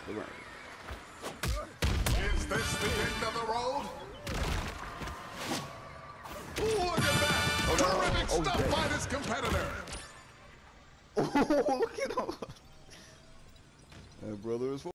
the ring. Is this the end of the road? Look at that! Terrific stuff by this competitor! Oh, look at him! That brother is